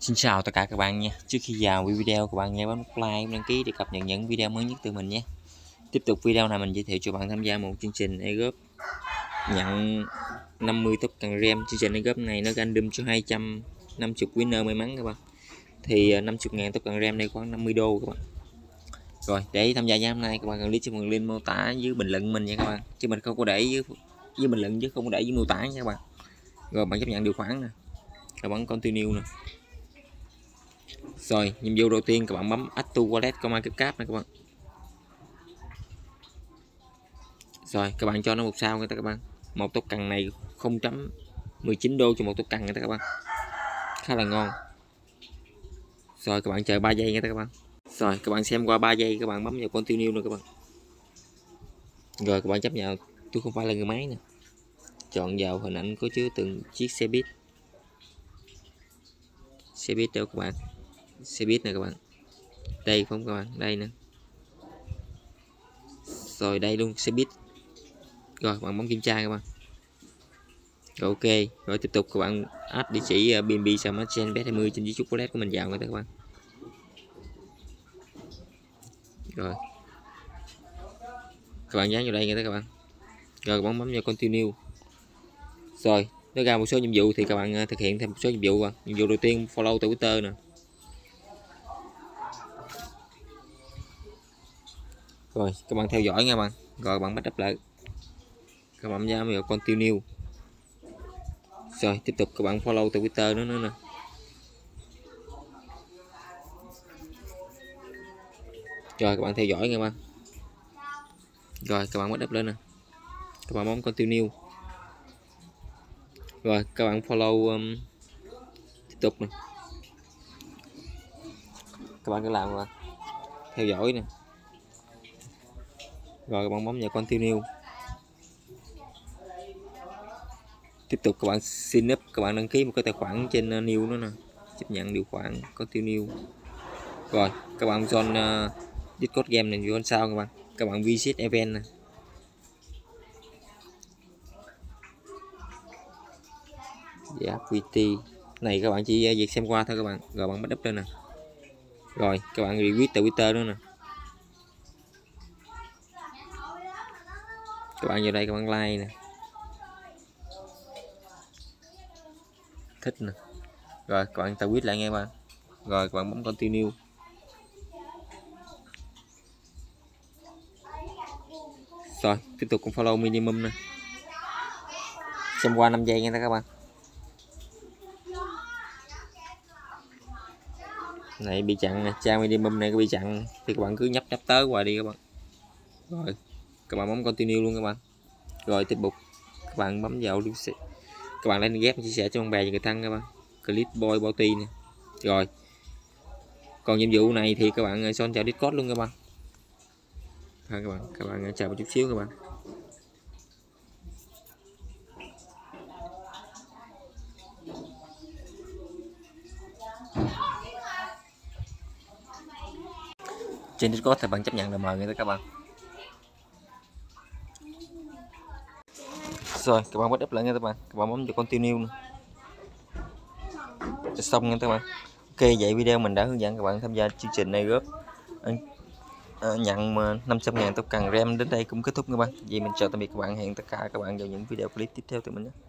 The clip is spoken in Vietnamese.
Xin chào tất cả các bạn nha. Trước khi vào video các bạn nhớ bấm nút like, đăng ký để cập nhật những video mới nhất từ mình nhé. Tiếp tục video này mình giới thiệu cho bạn tham gia một chương trình airdrop nhận 50 token RAM. Chương trình airdrop này nó random cho 250 winner may mắn các bạn. Thì 50.000 token RAM đây khoảng 50 đô các bạn. Rồi để tham gia ngày hôm nay các bạn cần click trên link mô tả dưới bình luận mình nha các bạn. Chứ mình không có để dưới bình luận chứ không có để dưới mô tả nha các bạn. Rồi bạn chấp nhận điều khoản nè. Các bạn continue nè. Rồi nhiệm vụ đầu tiên các bạn bấm Add to Wallet Command Cap này các bạn. Rồi các bạn cho nó một sao người ta các bạn. Một token này 0.19 đô cho một token người ta các bạn. Khá là ngon. Rồi các bạn chờ 3 giây người ta các bạn. Rồi các bạn xem qua 3 giây các bạn bấm vào continue nữa các bạn. Rồi các bạn chấp nhận tôi không phải là người máy nè. Chọn vào hình ảnh có chứa từng chiếc xe buýt. Xe buýt đâu các bạn. Xe buýt này các bạn. Đây không các bạn, đây nè. Rồi đây luôn xe buýt. Rồi bạn bấm kiểm tra các bạn. Rồi, ok, rồi tiếp tục các bạn add địa chỉ BNB Smartchain Bet20 trên chiếc chocolate của mình vào người ta các bạn. Rồi các bạn dán vào đây người ta các bạn. Rồi các bạn bấm vào continue. Rồi nó ra một số nhiệm vụ thì các bạn thực hiện thêm một số nhiệm vụ. Nhiệm vụ đầu tiên follow từ Twitter nè. Rồi các bạn theo dõi nha bạn. Rồi bạn bắt up lại. Các bạn nhấn vào continue. Rồi tiếp tục các bạn follow từ Twitter nữa nè. Rồi các bạn theo dõi nha bạn. Rồi các bạn bắt up lên nè. Các bạn bấm continue. Rồi các bạn follow tiếp tục nè. Các bạn cứ làm rồi. Theo dõi nè. Rồi các bạn bấm vào continue. Tiếp tục các bạn sign up, các bạn đăng ký một cái tài khoản trên new nữa nè. Chấp nhận điều khoản continue. Rồi các bạn join Discord game này vô sau các bạn. Các bạn visit event nè. Activity này các bạn chỉ việc xem qua thôi các bạn. Rồi bạn bắt up lên nè. Rồi các bạn retweet từ Twitter nữa nè. Các bạn vào đây các bạn like nè. Thích nè. Rồi các bạn tweet lại nghe bạn. Rồi các bạn bấm continue. Rồi tiếp tục cùng follow minimum nè. Xem qua 5 giây nha các bạn. Này bị chặn nè, trang minimum này bị chặn thì các bạn cứ nhấp tới qua đi các bạn. Rồi các bạn bấm continue luôn các bạn. Rồi tiếp tục các bạn bấm vào các bạn lên ghép chia sẻ cho bạn bè và người thân các bạn. Clip boy bouty nè. Rồi còn nhiệm vụ này thì các bạn son chào Discord luôn các bạn. Thôi các bạn chờ một chút xíu các bạn. Trên Discord thì bạn chấp nhận là mời người ta các bạn. Rồi các bạn bắt up lại nha các bạn. Các bạn bấm vào continue nữa. Xong nha các bạn. Ok, vậy video mình đã hướng dẫn các bạn tham gia chương trình này góp nhận 500.000 token RAM đến đây cũng kết thúc các bạn. Vậy mình chào tạm biệt các bạn, hẹn tất cả các bạn vào những video clip tiếp theo từ mình nhé.